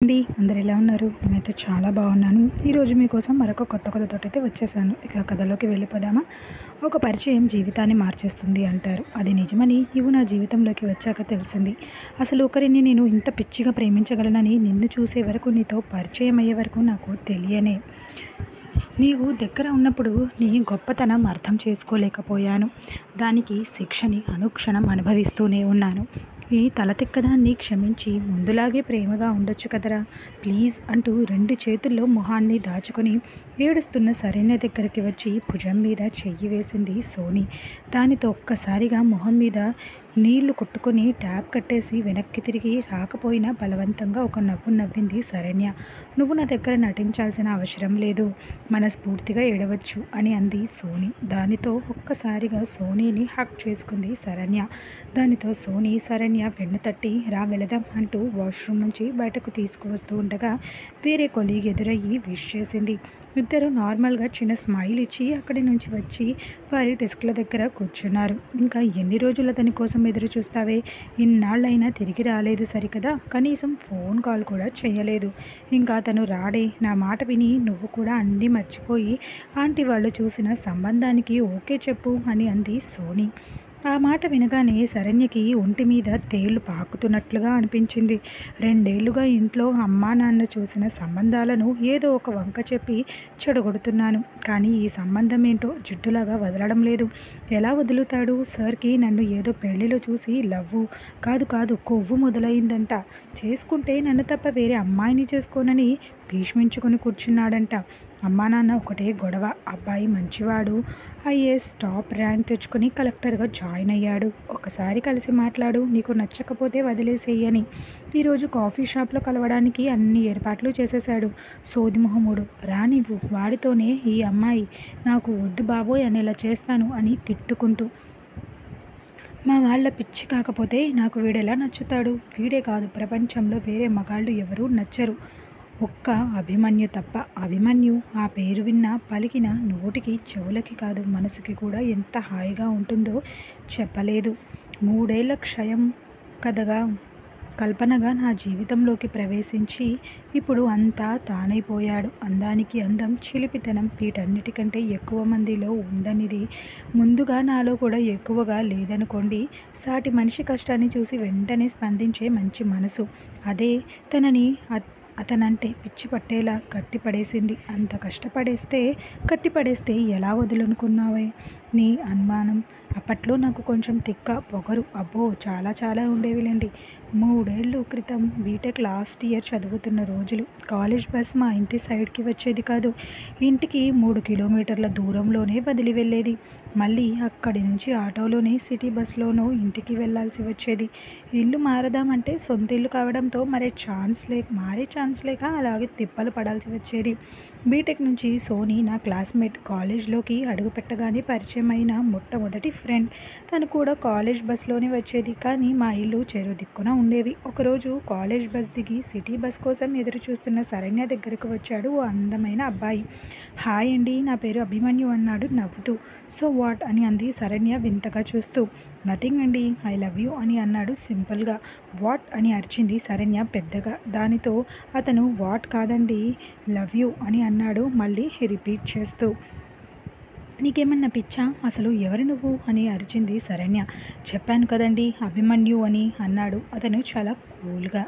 అండి. అందరూ ఎలా ఉన్నారు? నేనైతే చాలా బాగున్నాను. ఈరోజు మీకోసం మరొక కొత్త కథతోటైతే వచ్చేసాను. ఇక కథలోకి వెళ్ళిపోదామా? ఒక పరిచయం జీవితాన్ని మార్చేస్తుంది అంటారు. అది నిజమని నువ్వు నా జీవితంలోకి వచ్చాక తెలిసింది. అసలు ఒకరిని నేను ఇంత పిచ్చిగా ప్రేమించగలనని నిన్ను చూసే వరకు, నీతో పరిచయం అయ్యే వరకు నాకు తెలియనే. నీవు దగ్గర ఉన్నప్పుడు నీ గొప్పతనం అర్థం చేసుకోలేకపోయాను. దానికి శిక్షని అనుక్షణం అనుభవిస్తూనే ఉన్నాను. ఈ తలతిక్కదాన్ని క్షమించి ముందులాగే ప్రేమగా ఉండొచ్చు కదరా, ప్లీజ్ అంటూ 2 చేతుల్లో మొహాన్ని దాచుకొని ఏడుస్తున్న శరణ్య దగ్గరికి వచ్చి భుజం మీద చెయ్యి వేసింది సోని. దానితో ఒక్కసారిగా మొహం మీద నీళ్లు కొట్టుకొని ట్యాప్ కట్టేసి వెనక్కి తిరిగి రాకపోయినా బలవంతంగా ఒక నవ్వు నవ్వింది శరణ్య. నువ్వు నా దగ్గర నటించాల్సిన అవసరం లేదు, మనస్ఫూర్తిగా ఏడవచ్చు అని అంది సోని. దానితో ఒక్కసారిగా సోనీని హక్ చేసుకుంది శరణ్య. దానితో సోని శరణ్య వెన్ను తట్టి రా వెళదాం అంటూ వాష్రూమ్ నుంచి బయటకు తీసుకువస్తూ ఉండగా వేరే కొలీగ్ ఎదురయ్యి విష్ చేసింది. ఇద్దరు నార్మల్గా చిన్న స్మైల్ ఇచ్చి అక్కడి నుంచి వచ్చి వారి డెస్క్ల దగ్గర కూర్చున్నారు. ఇంకా ఎన్ని రోజులు అతని కోసం ఎదురు చూస్తావే? ఇన్నాళ్ళైనా తిరిగి రాలేదు సరికదా, కనీసం ఫోన్ కాల్ కూడా చేయలేదు. ఇంకా అతను రాడే. నా మాట విని నువ్వు కూడా అన్నీ మర్చిపోయి ఆంటీ వాళ్ళు చూసిన సంబంధానికి ఓకే చెప్పు అని అంది సోని. ఆ మాట వినగానే శరణ్యకి ఒంటి మీద తేళ్లు పాకుతున్నట్లుగా అనిపించింది. 2 ఏళ్లుగా ఇంట్లో అమ్మా నాన్న చూసిన సంబంధాలను ఏదో ఒక వంక చెప్పి చెడగొడుతున్నాను, కానీ ఈ సంబంధం ఏంటో జిడ్డులాగా వదలడం లేదు. ఎలా వదులుతాడు? సార్కి నన్ను ఏదో పెళ్లిలో చూసి లవ్వు కాదు కొవ్వు మొదలైందంట. చేసుకుంటే నన్ను తప్ప వేరే అమ్మాయిని చేసుకోనని భీష్మించుకొని కూర్చున్నాడంట. అమ్మా నాన్న ఒకటే గొడవ. అబ్బాయి మంచివాడు, ఐఏఎస్ టాప్ ర్యాంక్ తెచ్చుకొని కలెక్టర్గా జాయిన్ అయ్యాడు. ఒకసారి కలిసి మాట్లాడు, నీకు నచ్చకపోతే వదిలేసేయని. ఈరోజు కాఫీ షాప్లో కలవడానికి అన్ని ఏర్పాట్లు చేసేశాడు. సోదిమొహముడు. రా నీవు, వాడితోనే ఈ అమ్మాయి, నాకు వద్దు బాబోయ్ అనేలా చేస్తాను అని తిట్టుకుంటూ. మా వాళ్ళ పిచ్చి కాకపోతే నాకు వీడెలా నచ్చుతాడు? వీడే కాదు, ప్రపంచంలో వేరే మగాళ్ళు ఎవరూ నచ్చరు, ఒక్క అభిమన్యు తప్ప. అభిమన్యు ఆ పేరు విన్నా పలికిన నోటికి చెవులకి కాదు మనసుకి కూడా ఎంత హాయిగా ఉంటుందో చెప్పలేదు. 3 ఏళ్ల క్షయం కథగా కల్పనగా నా జీవితంలోకి ప్రవేశించి ఇప్పుడు అంతా తానైపోయాడు. అందానికి అందం, చిలిపితనం వీటన్నిటికంటే ఎక్కువ మందిలో ఉందనిది ముందుగా నాలో కూడా ఎక్కువగా లేదనుకోండి. సాటి మనిషి కష్టాన్ని చూసి వెంటనే స్పందించే మంచి మనసు, అదే తనని అతనంటే పిచ్చి పట్టేలా కట్టిపడేసింది. అంత కట్టిపడేస్తే ఎలా వదులనుకున్నావే? నీ అనుమానం. అప్పట్లో నాకు కొంచెం తిక్క, పొగరు అబ్బో చాలా ఉండేవిలేండి. 3 ఏళ్ల క్రితం బీటెక్ లాస్ట్ ఇయర్ చదువుతున్న రోజులు. కాలేజ్ బస్ మా ఇంటి సైడ్కి వచ్చేది కాదు. ఇంటికి 3 కిలోమీటర్ల దూరంలోనే వదిలి వెళ్ళేది. మళ్ళీ అక్కడి నుంచి ఆటోలోనే సిటీ బస్లోనో ఇంటికి వెళ్లాల్సి వచ్చేది. ఇల్లు మారదామంటే సొంత ఇల్లు కావడంతో మారే ఛాన్స్ లేక అలాగే తిప్పలు పడాల్సి వచ్చేది. బీటెక్ నుంచి సోని నా క్లాస్మేట్. కాలేజ్లోకి అడుగుపెట్టగానే పరిచయం అయిన మొట్టమొదటి ఫ్రెండ్. తను కూడా కాలేజ్ బస్లోనే వచ్చేది, కానీ మా ఇల్లు చెరు దిక్కున ఉండేవి. ఒకరోజు కాలేజ్ బస్ దిగి సిటీ బస్ కోసం ఎదురు చూస్తున్న శరణ్య దగ్గరకు వచ్చాడు ఓ అందమైన అబ్బాయి. హాయ్ అండి, నా పేరు అభిమన్యు అన్నాడు నవ్వుతూ. సో వాట్ అని అంది శరణ్య వింతగా చూస్తూ. నథింగ్ అండి, ఐ లవ్ యూ అని అన్నాడు సింపుల్గా. వాట్ అని అరిచింది శరణ్య పెద్దగా. దానితో అతను వాట్ కాదండి, లవ్ యూ అని అన్నాడు మళ్ళీ రిపీట్ చేస్తూ. నీకేమన్నా పిచ్చా? అసలు ఎవరు నువ్వు అని అరిచింది శరణ్య. చెప్పాను కదండి అభిమన్యు అని అన్నాడు అతను చాలా కూల్గా.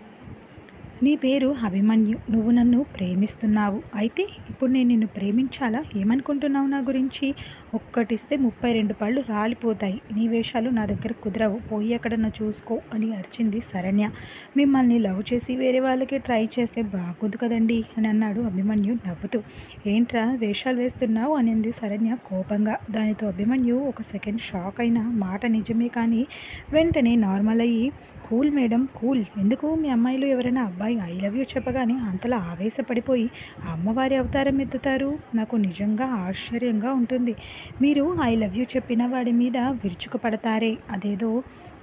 నీ పేరు అభిమన్యు, నువ్వు నన్ను ప్రేమిస్తున్నావు. అయితే ఇప్పుడు నేను నిన్ను ప్రేమించాలా? ఏమనుకుంటున్నావు నా గురించి? ఒక్కటిస్తే 32 పళ్ళు రాలిపోతాయి. నీ వేషాలు నా దగ్గర కుదరవు, పోయి ఎక్కడన్నా చూసుకో అని అరిచింది శరణ్య. మిమ్మల్ని లవ్ చేసి వేరే వాళ్ళకి ట్రై చేస్తే బాగోదు కదండి అని అన్నాడు అభిమన్యు నవ్వుతూ. ఏంట్రా వేషాలు వేస్తున్నావు అని అంది శరణ్య కోపంగా. దానితో అభిమన్యు ఒక సెకండ్ షాక్ అయిన మాట నిజమే, కానీ వెంటనే నార్మల్ అయ్యి, కూల్ మేడం కూల్. ఎందుకు మీ అమ్మాయిలు ఎవరైనా అబ్బాయి ఐ లవ్ యూ చెప్పగానే అంతలా ఆవేశపడిపోయి అమ్మవారి అవతారం ఎత్తుతారు? నాకు నిజంగా ఆశ్చర్యంగా ఉంటుంది. మీరు ఐ లవ్ యూ చెప్పిన వాడి మీద విరుచుకుపడతారే, అదేదో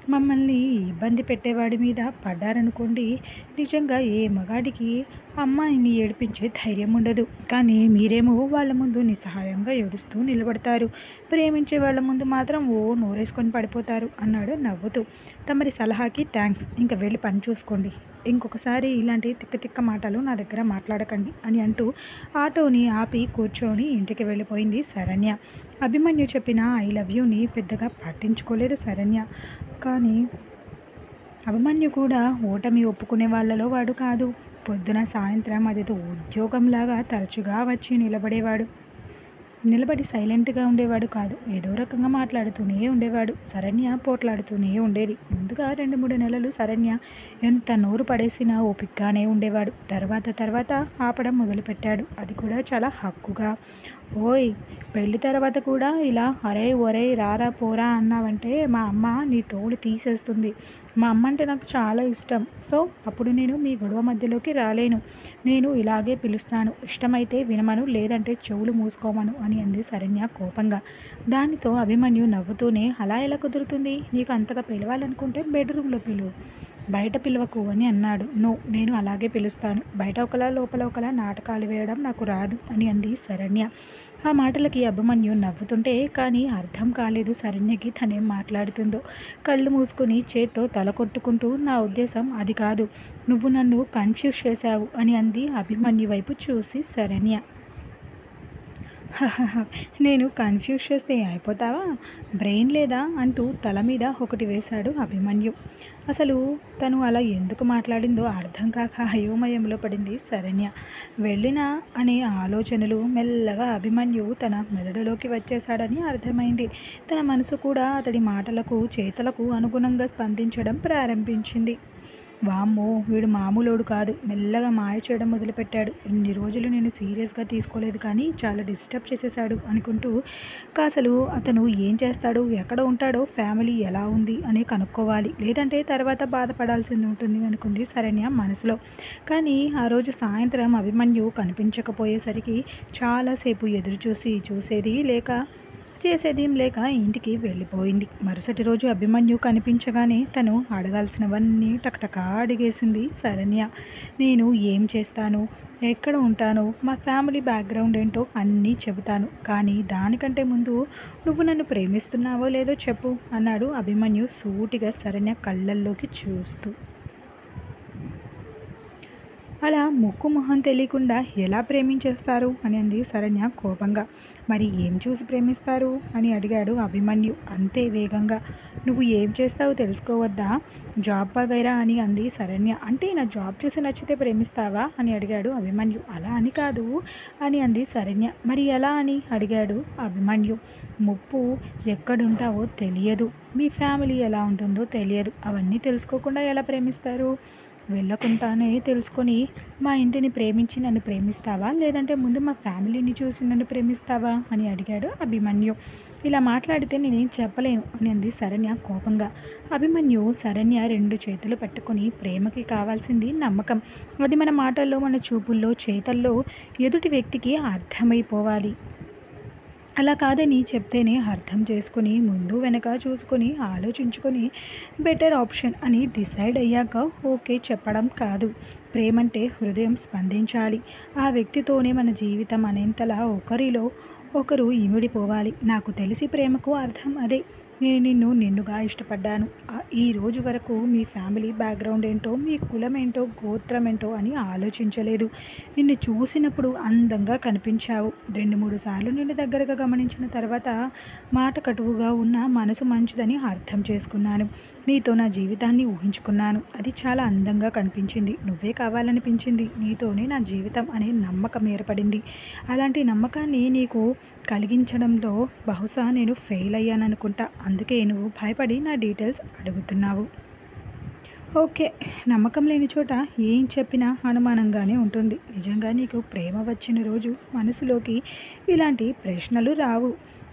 మమ్మల్ని ఇబ్బంది పెట్టేవాడి మీద పడ్డారనుకోండి, నిజంగా ఏ మగాడికి అమ్మాయిని ఏడిపించే ధైర్యం ఉండదు. కానీ మీరేమో వాళ్ళ ముందు నిస్సహాయంగా ఏడుస్తూ నిలబడతారు. ప్రేమించే వాళ్ళ ముందు మాత్రం ఓ నోరేసుకొని పడిపోతారు అన్నాడు నవ్వుతూ. తమరి సలహాకి థ్యాంక్స్. ఇంక వెళ్ళి పని చూసుకోండి. ఇంకొకసారి ఇలాంటి తిక్క తిక్క మాటలు నా దగ్గర మాట్లాడకండి అని అంటూ ఆటోని ఆపి కూర్చొని ఇంటికి వెళ్ళిపోయింది శరణ్య. అభిమన్యు చెప్పిన ఐ లవ్ యూని పెద్దగా పట్టించుకోలేదు శరణ్య. కానీ అభిమన్యు కూడా ఓటమి ఒప్పుకునే వాళ్ళలో వాడు కాదు. పొద్దున సాయంత్రం అదేదో ఉద్యోగంలాగా తరచుగా వచ్చి నిలబడి సైలెంట్గా ఉండేవాడు కాదు. ఏదో రకంగా మాట్లాడుతూనే ఉండేవాడు. శరణ్య పోట్లాడుతూనే ఉండేది. ముందుగా 2-3 నెలలు శరణ్య ఎంత నోరు పడేసినా ఓపికగానే ఉండేవాడు. తర్వాత ఆపడం మొదలుపెట్టాడు. అది కూడా చాలా హక్కుగా. ఓయ్, పెళ్లి తర్వాత కూడా ఇలా అరే ఒరేయ్ రారా పోరా అన్నావంటే మా అమ్మ నీ తోలు తీసేస్తుంది. మా అమ్మ అంటే నాకు చాలా ఇష్టం. సో అప్పుడు నేను మీ గొడవ మధ్యలోకి రాలేను. నేను ఇలాగే పిలుస్తాను. ఇష్టమైతే వినమను, లేదంటే చెవులు మూసుకోమను అని అంది శరణ్య కోపంగా. దానితో అభిమన్యు నవ్వుతూనే అలా ఎలా కుదురుతుంది? నీకు అంతగా పిలవాలనుకుంటే బెడ్రూమ్లో పిలువు, బయట పిలవకు అని అన్నాడు. నో, నేను అలాగే పిలుస్తాను. బయట ఒకలా లోపల ఒకలా నాటకాలు వేయడం నాకు రాదు అని అంది శరణ్య. ఆ మాటలకి అభిమన్యు నవ్వుతుంటే కానీ అర్థం కాలేదు శరణ్యకి తనేం మాట్లాడుతుందో. కళ్ళు మూసుకుని చేత్తో తల కొట్టుకుంటూ నా ఉద్దేశం అది కాదు, నువ్వు నన్ను కన్ఫ్యూజ్ చేశావు అని అంది అభిమన్యు వైపు చూసి శరణ్య. నేను కన్ఫ్యూజ్ చేస్తే అయిపోతావా? బ్రెయిన్ లేదా అంటూ తల మీద ఒకటి వేశాడు అభిమన్యు. అసలు తను అలా ఎందుకు మాట్లాడిందో అర్థం కాక అయోమయంలో పడింది శరణ్య. వెళ్ళినా అనే ఆలోచనలు మెల్లగా అభిమన్యు తన మెదడులోకి వచ్చేశాడని అర్థమైంది. తన మనసు కూడా అతడి మాటలకు చేతలకు అనుగుణంగా స్పందించడం ప్రారంభించింది. వామ్మో, వీడు మామూలోడు కాదు. మెల్లగా మాయ చేయడం మొదలుపెట్టాడు. ఇన్ని రోజులు నేను సీరియస్గా తీసుకోలేదు కానీ చాలా డిస్టర్బ్ చేసేశాడు అనుకుంటూ అసలు అతను ఏం చేస్తాడు, ఎక్కడ ఉంటాడో, ఫ్యామిలీ ఎలా ఉంది అని కనుక్కోవాలి, లేదంటే తర్వాత బాధపడాల్సింది ఉంటుంది అనుకుంది శరణ్య మనసులో. కానీ ఆ రోజు సాయంత్రం అభిమన్యు కనిపించకపోయేసరికి చాలాసేపు ఎదురు చూసేది లేక చేసేదేం లేక ఇంటికి వెళ్ళిపోయింది. మరుసటి రోజు అభిమన్యు కనిపించగానే తను అడగాల్సినవన్నీ టకటకా అడిగేసింది శరణ్య. నేను ఏం చేస్తాను, ఎక్కడ ఉంటాను, మా ఫ్యామిలీ బ్యాక్గ్రౌండ్ ఏంటో అన్నీ చెబుతాను. కానీ దానికంటే ముందు నువ్వు నన్ను ప్రేమిస్తున్నావో లేదో చెప్పు అన్నాడు అభిమన్యు సూటిగా శరణ్య కళ్ళల్లోకి చూస్తూ. అలా ముక్కు మొహం తెలియకుండా ఎలా ప్రేమించేస్తారు అని అంది శరణ్య కోపంగా. మరి ఏం చూసి ప్రేమిస్తారు అని అడిగాడు అభిమన్యు అంతే వేగంగా. నువ్వు ఏం చేస్తావో తెలుసుకోవద్దా? జాబ్ వగైరా అని అంది శరణ్య. అంటే నా జాబ్ చూసి నచ్చితే ప్రేమిస్తావా అని అడిగాడు అభిమన్యు. అలా అని కాదు అని అంది శరణ్య. మరి ఎలా అని అడిగాడు అభిమన్యు. ముప్పు ఎక్కడుంటావో తెలియదు, మీ ఫ్యామిలీ ఎలా ఉంటుందో తెలియదు, అవన్నీ తెలుసుకోకుండా ఎలా ప్రేమిస్తారు? వెళ్ళకుండానే తెలుసుకొని మా ఇంటిని ప్రేమించి నన్ను ప్రేమిస్తావా, లేదంటే ముందు మా ఫ్యామిలీని చూసి నన్ను ప్రేమిస్తావా అని అడిగాడు అభిమన్యు. ఇలా మాట్లాడితే నేనేం చెప్పలేను అని అంది శరణ్య కోపంగా. అభిమన్యు శరణ్య 2 చేతులు పట్టుకొని ప్రేమకి కావాల్సింది నమ్మకం. అది మన మాటల్లో, మన చూపుల్లో, చేతల్లో ఎదుటి వ్యక్తికి అర్థమైపోవాలి. అలా కాదని చెప్తేనే అర్థం చేసుకుని ముందు వెనక చూసుకొని ఆలోచించుకొని బెటర్ ఆప్షన్ అని డిసైడ్ అయ్యాక ఓకే చెప్పడం కాదు. ప్రేమంటే హృదయం స్పందించాలి. ఆ వ్యక్తితోనే మన జీవితం అనేంతలా ఒకరిలో ఒకరు ఇమిడిపోవాలి. నాకు తెలిసి ప్రేమకు అర్థం అదే. నేను నిన్నుగా ఇష్టపడ్డాను. ఈ రోజు వరకు మీ ఫ్యామిలీ బ్యాక్గ్రౌండ్ ఏంటో, మీ కులం ఏంటో, గోత్రం ఏంటో అని ఆలోచించలేదు. నిన్ను చూసినప్పుడు అందంగా కనిపించావు. 2-3 సార్లు నిన్ను దగ్గరగా గమనించిన తర్వాత మాట కటువుగా ఉన్న మనసు మంచిదని అర్థం చేసుకున్నాను. నీతో నా జీవితాన్ని ఊహించుకున్నాను. అది చాలా అందంగా కనిపించింది. నువ్వే కావాలనిపించింది. నీతోనే నా జీవితం అనే నమ్మకం ఏర్పడింది. అలాంటి నమ్మకాన్ని నీకు కలిగించడంలో బహుశా నేను ఫెయిల్ అయ్యాననుకుంటా. అందుకే నువ్వు భయపడి నా డీటెయిల్స్ అడుగుతున్నావు. ఓకే, నమ్మకం లేని చోట ఏం చెప్పినా అనుమానంగానే ఉంటుంది. నిజంగా నీకు ప్రేమ వచ్చిన రోజు మనసులోకి ఇలాంటి ప్రశ్నలు రావు.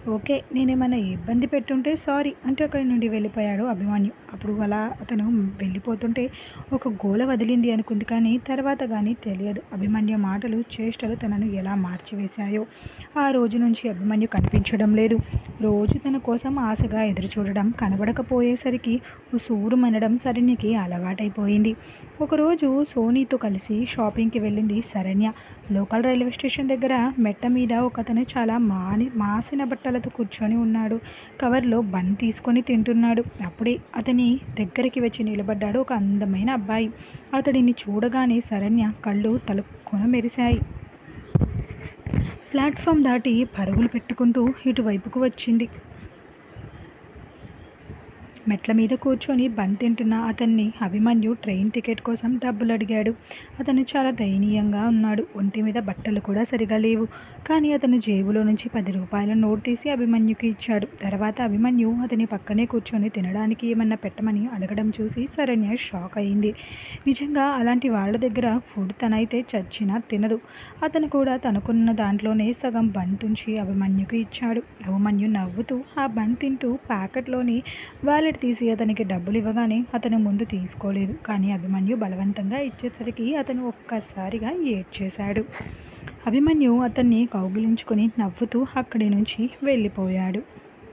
ఓకే. నేనేమన్నా ఇబ్బంది పెట్టుంటే సారీ అంటూ అక్కడి నుండి వెళ్ళిపోయాడు అభిమన్యు. అప్పుడు అలా అతను వెళ్ళిపోతుంటే ఒక గోల వదిలింది అనుకుంది కానీ తర్వాత గానీ తెలియదు. అభిమన్యు మాటలు, చేష్టలు తనను ఎలా మార్చివేశాయో. ఆ రోజు నుంచి అభిమన్యు కనిపించడం లేదు. రోజు తన కోసం ఆశగా ఎదురుచూడడం, కనబడకపోయేసరికి ఉసూరుమనడం శరణ్యకి అలవాటైపోయింది. ఒకరోజు సోనీతో కలిసి షాపింగ్‌కి వెళ్ళింది శరణ్య. లోకల్ రైల్వే స్టేషన్ దగ్గర మెట్ల మీద ఒకతను చాలా మాసిన బట్టలతో కూర్చొని ఉన్నాడు. కవర్లో బన్ తీసుకొని తింటున్నాడు. అప్పుడే అతని దగ్గరికి వచ్చి నిలబడ్డాడు ఒక అందమైన అబ్బాయి. అతడిని చూడగానే శరణ్య కళ్ళు తళుక్కున మెరిశాయి. ప్లాట్ఫామ్ దాటి పరుగులు పెట్టుకుంటూ ఇటువైపుకు వచ్చింది. మెట్ల మీద కూర్చొని బన్ తింటున్న అతన్ని అభిమన్యు ట్రైన్ టికెట్ కోసం డబ్బులు అడిగాడు. అతను చాలా దయనీయంగా ఉన్నాడు. ఒంటి మీద బట్టలు కూడా సరిగా లేవు. కానీ అతను జేబులో నుంచి 10 రూపాయల నోటు తీసి అభిమన్యుకి ఇచ్చాడు. తర్వాత అభిమన్యు అతని పక్కనే కూర్చొని తినడానికి ఏమన్నా పెట్టమని అడగడం చూసి శరణ్య షాక్ అయింది. నిజంగా అలాంటి వాళ్ళ దగ్గర ఫుడ్ తనైతే చచ్చినా తినదు. అతను కూడా తనకున్న దాంట్లోనే సగం బన్ తుంచి అభిమన్యుకి ఇచ్చాడు. అభిమన్యు నవ్వుతూ ఆ బన్ తింటూ ప్యాకెట్లోని వాలెట్ తీసి అతనికి డబ్బులు ఇవ్వగానే అతను ముందు తీసుకోలేదు. కానీ అభిమన్యు బలవంతంగా ఇచ్చేసరికి అతను ఒక్కసారిగా ఏడ్చేశాడు. అభిమన్యు అతన్ని కౌగిలించుకొని నవ్వుతూ అక్కడి నుంచి వెళ్ళిపోయాడు.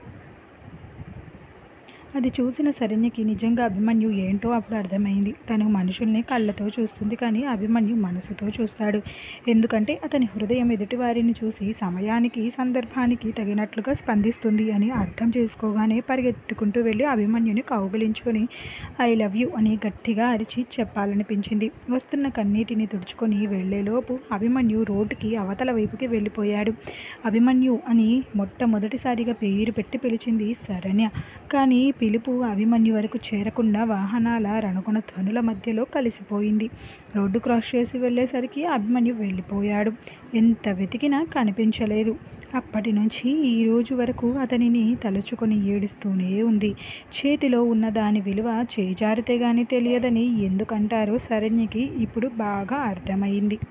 అది చూసిన శరణ్యకి నిజంగా అభిమన్యు ఏంటో అప్పుడు అర్థమైంది. తను మనుషుల్ని కళ్ళతో చూస్తుంది కానీ అభిమన్యు మనసుతో చూస్తాడు. ఎందుకంటే అతని హృదయం ఎదుటివారిని చూసి సమయానికి, సందర్భానికి తగినట్లుగా స్పందిస్తుంది అని అర్థం చేసుకోగానే పరిగెత్తుకుంటూ వెళ్ళి అభిమన్యుని కౌగిలించుకొని ఐ లవ్ యూ అని గట్టిగా అరిచి చెప్పాలనిపించింది. వస్తున్న కన్నీటిని తుడుచుకొని వెళ్లేలోపు అభిమన్యు రోడ్డుకి అవతల వైపుకి వెళ్ళిపోయాడు. అభిమన్యు అని మొట్టమొదటిసారిగా పేరు పెట్టి పిలిచింది శరణ్య. కానీ పిలుపు అభిమన్యు వరకు చేరకుండా వాహనాల రణకొణ ధ్వనుల మధ్యలో కలిసిపోయింది. రోడ్డు క్రాస్ చేసి వెళ్ళేసరికి అభిమన్యు వెళ్ళిపోయాడు. ఎంత వెతికినా కనిపించలేదు. అప్పటి నుంచి ఈ రోజు వరకు అతనిని తలుచుకొని ఏడుస్తూనే ఉంది. చేతిలో ఉన్న దాని విలువ చేజారితే గాని తెలియదని ఎందుకంటారో శరణ్యకి ఇప్పుడు బాగా అర్థమైంది.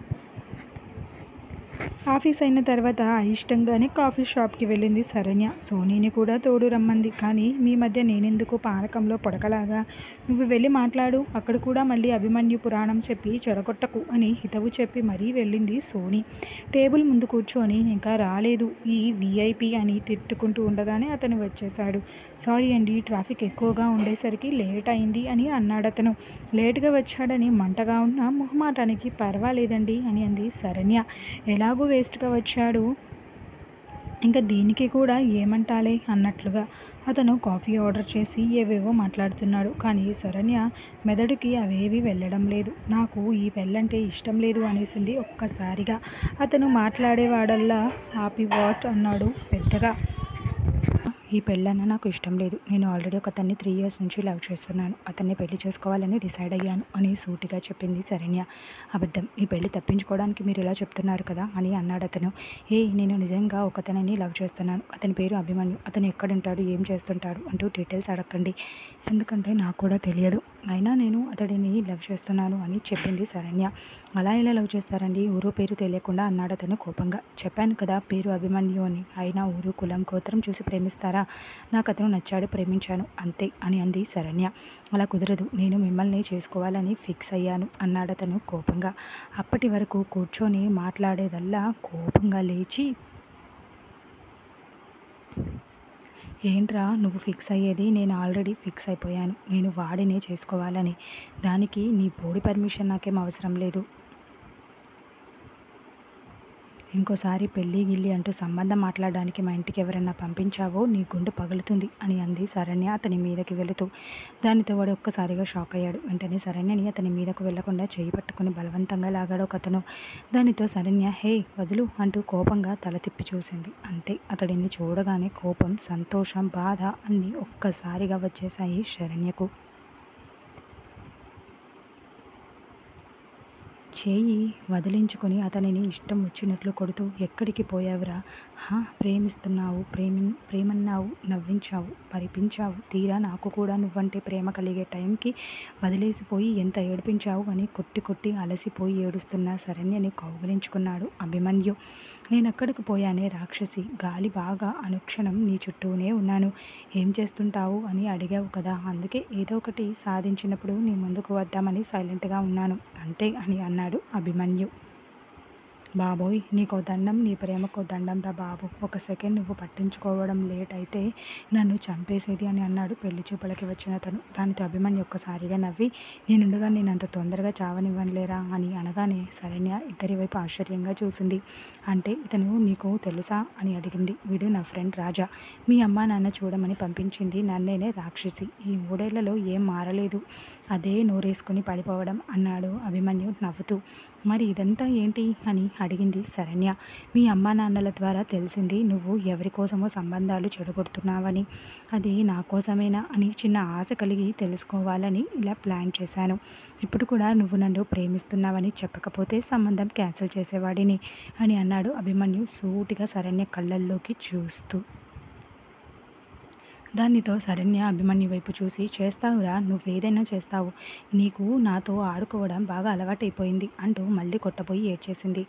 ఆఫీస్ అయిన తర్వాత అయిష్టంగానే కాఫీ షాప్కి వెళ్ళింది శరణ్య. సోనీని కూడా తోడు రమ్మంది. కానీ మీ మధ్య నేనెందుకు పానకంలో పొడకలాగా, నువ్వు వెళ్ళి మాట్లాడు, అక్కడ కూడా మళ్ళీ అభిమన్యు పురాణం చెప్పి చెడగొట్టకు అని హితవు చెప్పి మరీ వెళ్ళింది సోనీ. టేబుల్ ముందు కూర్చొని ఇంకా రాలేదు ఈ విఐపి అని తిట్టుకుంటూ ఉండగానే అతను వచ్చేశాడు. సారీ అండి, ట్రాఫిక్ ఎక్కువగా ఉండేసరికి లేట్ అయింది అని అన్నాడతను. లేటుగా వచ్చాడని మంటగా ఉన్న మొహమాటానికి పర్వాలేదండి అని అంది శరణ్య. ఎలాగూ వేస్ట్గా వచ్చాడు, ఇంకా దీనికి కూడా ఏమంటాలే అన్నట్లుగా. అతను కాఫీ ఆర్డర్ చేసి ఏవేవో మాట్లాడుతున్నాడు. కానీ శరణ్య మెదడుకి అవేవి వెళ్ళడం లేదు. నాకు ఈ పెళ్ళంటే ఇష్టం లేదు అనేసింది ఒక్కసారిగా. అతను మాట్లాడేవాడల్లా ఆపి వాట్ అన్నాడు పెద్దగా. ఈ పెళ్ళన్న నాకు ఇష్టం లేదు. నేను ఆల్రెడీ ఒకతన్ని 3 years నుంచి లవ్ చేస్తున్నాను. అతన్ని పెళ్లి చేసుకోవాలని డిసైడ్ అయ్యాను అని సూటిగా చెప్పింది శరణ్య. అబద్ధం, ఈ పెళ్లి తప్పించుకోవడానికి మీరు ఇలా చెప్తున్నారు కదా అని అన్నాడతను. నేను నిజంగా ఒకతనిని లవ్ చేస్తున్నాను. అతని పేరు అభిమన్యు. అతను ఎక్కడుంటాడు, ఏం చేస్తుంటాడు అంటూ డీటెయిల్స్ అడగండి, ఎందుకంటే నాకు కూడా తెలియదు. అయినా నేను అతడిని లవ్ చేస్తున్నాను అని చెప్పింది శరణ్య. అలా ఎలా లవ్ చేస్తారండి, ఊరు పేరు తెలియకుండా అన్నాడతను కోపంగా. చెప్పాను కదా పేరు అభిమన్యు అని. అయినా ఊరు కులం గోత్రం చూసి ప్రేమిస్తారా? నాకు అతను నచ్చాడు, ప్రేమించాను అంతే అని అంది శరణ్య. అలా కుదరదు, నేను మిమ్మల్ని చేసుకోవాలని ఫిక్స్ అయ్యాను అన్నాడతను కోపంగా. అప్పటి వరకు కూర్చొని మాట్లాడేదల్లా కోపంగా లేచి, ఏంట్రా నువ్వు ఫిక్స్ అయ్యేది? నేను ఆల్రెడీ ఫిక్స్ అయిపోయాను. నేను వాడినే చేసుకోవాలని. దానికి నీ బోడి పర్మిషన్ నాకేం అవసరం లేదు. ఇంకోసారి పెళ్ళి గిల్లి అంటూ సంబంధం మాట్లాడడానికి మా ఇంటికి ఎవరన్నా పంపించావో నీ గుండె పగులుతుంది అని అంది శరణ్య అతని మీదకి వెళుతూ. దానితో వాడు ఒక్కసారిగా షాక్ అయ్యాడు. వెంటనే శరణ్యని అతని మీదకు వెళ్లకుండా చేయి పట్టుకుని బలవంతంగా లాగాడు ఒకతను. దానితో శరణ్య హే వదులు అంటూ కోపంగా తల తిప్పి చూసింది. అంతే, అతడిని చూడగానే కోపం, సంతోషం, బాధ అన్నీ ఒక్కసారిగా వచ్చేశాయి శరణ్యకు. చేయి వదిలించుకొని అతనిని ఇష్టం వచ్చినట్లు కొడుతూ, ఎక్కడికి పోయావురా? ప్రేమిస్తున్నావు, ప్రేమన్నావు, నవ్వించావు, పరిపించావు, తీరా నాకు కూడా నువ్వంటే ప్రేమ కలిగే టైంకి వదిలేసిపోయి ఎంత ఏడిపించావు అని కొట్టి కొట్టి అలసిపోయి ఏడుస్తున్న శరణ్యని కౌగిలించుకున్నాడు అభిమన్యు. నేనెక్కడికి పోయానే రాక్షసి, గాలి బాగా అనుక్షణం నీ చుట్టూనే ఉన్నాను, ఏం చేస్తుంటావు అని అడిగావు కదా, అందుకే ఏదో ఒకటి సాధించినప్పుడు నీ ముందుకు వద్దామని సైలెంట్గా ఉన్నాను అంతే అని అన్నాడు అభిమన్యు. బాబోయ్, నీకో దండం, నీ ప్రేమకో దండం రా బాబు, ఒక సెకండ్ నువ్వు పట్టించుకోవడం లేట్ అయితే నన్ను చంపేసేది అని అన్నాడు పెళ్లి చూపులకి వచ్చిన అతను. దానితో అభిమన్యు ఒక్కసారిగా నవ్వి, నేనుండగా నేను అంత తొందరగా చావనివ్వనులేరా అని అనగానే శరణ్య ఇద్దరి వైపు ఆశ్చర్యంగా చూసింది. అంటే ఇతను నీకు తెలుసా అని అడిగింది. వీడు నా ఫ్రెండ్ రాజా, మీ అమ్మా నాన్న చూడమని పంపించింది నన్నేనే రాక్షసి, ఈ 3 ఏళ్లలో ఏం మారలేదు, అదే నోరేసుకుని పడిపోవడం అన్నాడు అభిమన్యు నవ్వుతూ. మరి ఇదంతా ఏంటి అని అడిగింది శరణ్య. మీ అమ్మా నాన్నల ద్వారా తెలిసింది నువ్వు ఎవరి కోసమో సంబంధాలు చెడగొడుతున్నావని, అది నా కోసమేనా అని చిన్న ఆశ కలిగి తెలుసుకోవాలని ఇలా ప్లాన్ చేశాను. ఇప్పుడు కూడా నువ్వు నన్ను ప్రేమిస్తున్నావని చెప్పకపోతే సంబంధం క్యాన్సిల్ చేసేవాడిని అని అన్నాడు అభిమన్యు సూటిగా శరణ్య కళ్ళల్లోకి చూస్తూ. దానితో శరణ్య అభిమన్యు వైపు చూసి, చేస్తావురా, నువ్వేదైనా చేస్తావు, నీకు నాతో ఆడుకోవడం బాగా అలవాటైపోయింది అంటూ మళ్ళీ కొట్టబోయి ఏడ్చేసింది.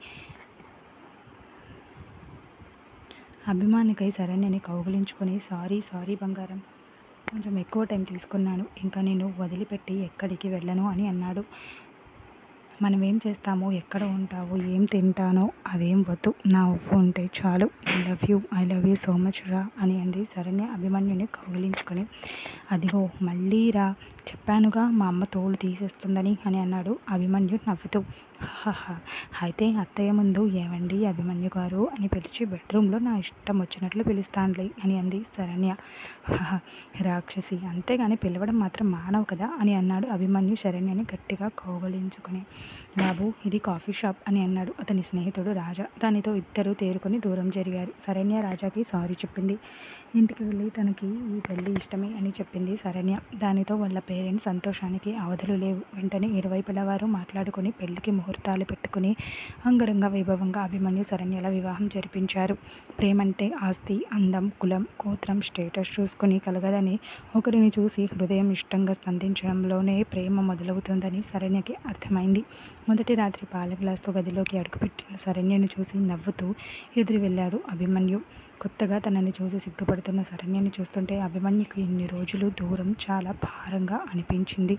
అభిమానికై శరణ్యని కౌగిలించుకొని, సారీ బంగారం, కొంచెం ఎక్కువ టైం తీసుకున్నాను, ఇంకా నేను వదిలిపెట్టి ఎక్కడికి వెళ్ళను అని అన్నాడు. మనం ఏం చేస్తామో, ఎక్కడ ఉంటావో, ఏం తింటానో అవేం వద్దు, నా ఉప్పు ఉంటే చాలు, I love you so much రా అని అంది శరణ్య అభిమన్యుని కౌగిలించుకొని. అదిగో మళ్ళీ రా, చెప్పానుగా మా అమ్మ తోలు తీసేస్తుందని అని అన్నాడు అభిమన్యు నవ్వుతూ. అయితే అత్తయ్య ముందు ఏమండి అభిమన్యు గారు అని పిలిచి బెడ్రూమ్లో నా ఇష్టం వచ్చినట్లు పిలుస్తానులే అని అంది శరణ్య. రాక్షసి, అంతేగాని పిలవడం మాత్రం మానవు కదా అని అన్నాడు అభిమన్యు శరణ్యని గట్టిగా కౌగలించుకొని. బాబు, ఇది కాఫీ షాప్ అని అన్నాడు అతని స్నేహితుడు రాజా. దానితో ఇద్దరు తేరుకొని దూరం జరిగారు. శరణ్య రాజాకి సారీ చెప్పింది. ఇంటికి వెళ్ళి తనకి ఈ పెళ్ళి ఇష్టమే అని చెప్పింది శరణ్య. దానితో వాళ్ళ పేరెంట్స్ సంతోషానికి అవధులు లేవు. వెంటనే ఇరువైపుల వారు మాట్లాడుకుని పెళ్లికి ముహూర్తాలు పెట్టుకుని అంగరంగ వైభవంగా అభిమన్యు శరణ్యల వివాహం జరిపించారు. ప్రేమంటే ఆస్తి, అందం, కులం, గోత్రం, స్టేటస్ చూసుకుని కలగదని, ఒకరిని చూసి హృదయం ఇష్టంగా స్పందించడంలోనే ప్రేమ మొదలవుతుందని శరణ్యకి అర్థమైంది. మొదటి రాత్రి పాల గ్లాస్తో గదిలోకి అడుగుపెట్టిన శరణ్యను చూసి నవ్వుతూ ఎదురు వెళ్ళాడు అభిమన్యు. కొత్తగా తనని చూసి సిగ్గుపడుతున్న శరణ్యని చూస్తుంటే అభిమన్యుకు ఇన్ని రోజులు దూరం చాలా భారంగా అనిపించింది.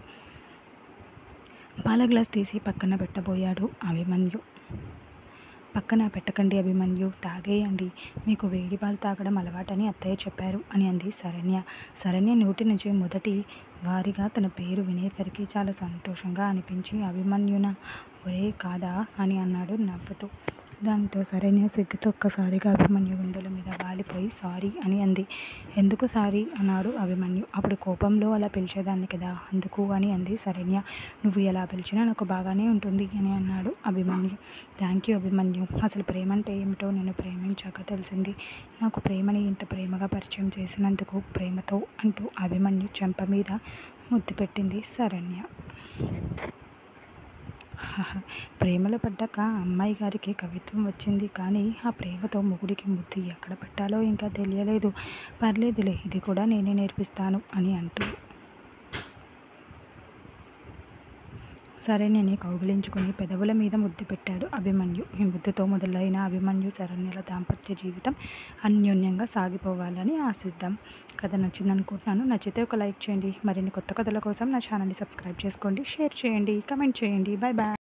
పాల గ్లాస్ తీసి పక్కన పెట్టబోయాడు అభిమన్యు. పక్కన పెట్టకండి అభిమన్యు, తాగేయండి, మీకు వేడి పాలు తాగడం అలవాటని అత్తయ్య చెప్పారు అని అంది శరణ్య. శరణ్య నోటి నుంచి మొదటి వారిగా తన పేరు వినేసరికి చాలా సంతోషంగా అనిపించి, అభిమన్యునా, ఒరే కాదా అని అన్నాడు నవ్వుతూ. దానితో శరణ్య సిగ్గుతో ఒక్కసారిగా అభిమన్యు గుండెల మీద వాలిపోయి సారీ అని అంది. ఎందుకు సారీ అన్నాడు అభిమన్యు. అప్పుడు కోపంలో అలా పిలిచేదాన్ని కదా అందుకు అని అంది శరణ్య. నువ్వు ఎలా పిలిచినా నాకు బాగానే ఉంటుంది అని అన్నాడు అభిమన్యు. థ్యాంక్ యూ అభిమన్యు, అసలు ప్రేమ అంటే ఏమిటో నేను ప్రేమించాక తెలిసింది. నాకు ప్రేమని ఇంత ప్రేమగా పరిచయం చేసినందుకు ప్రేమతో అంటూ అభిమన్యు చెంప మీద ముద్దు పెట్టింది శరణ్య. ప్రేమలో పడ్డాక అమ్మాయి గారికి కవిత్వం వచ్చింది, కానీ ఆ ప్రేమతో మొగుడికి ముద్దు ఎక్కడ పెట్టాలో ఇంకా తెలియలేదు. పర్లేదులే, ఇది కూడా నేనే నేర్పిస్తాను అని అంటూ శరణ్యని కౌగిలించుకుని పెదవుల మీద ముద్దు పెట్టాడు అభిమన్యు. ఈ ముద్దుతో మొదలైన అభిమన్యు శరణ్యల దాంపత్య జీవితం అన్యోన్యంగా సాగిపోవాలని ఆశిద్దాం. కథ నచ్చిందనుకుంటున్నాను. నచ్చితే ఒక లైక్ చేయండి. మరిన్ని కొత్త కథల కోసం నా ఛానల్ని సబ్స్క్రైబ్ చేసుకోండి, షేర్ చేయండి, కమెంట్ చేయండి. Bye bye.